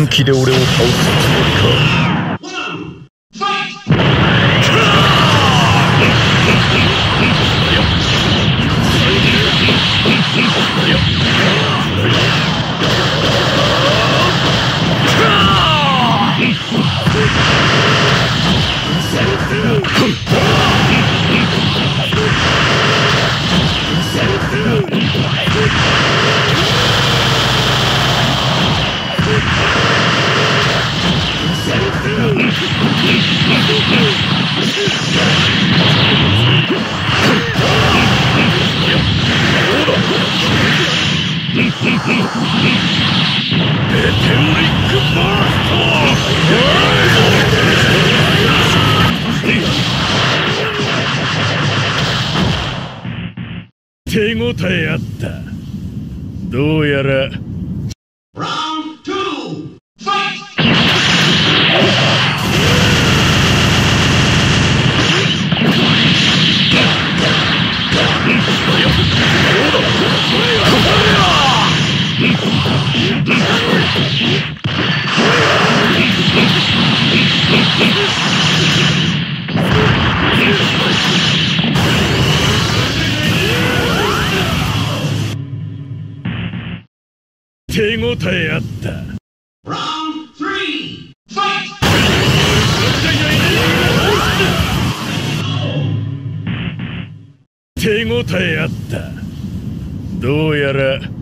本気で俺を倒すつもりか。 手応えあった。どうやら手応えあった。手応えあった。どうやら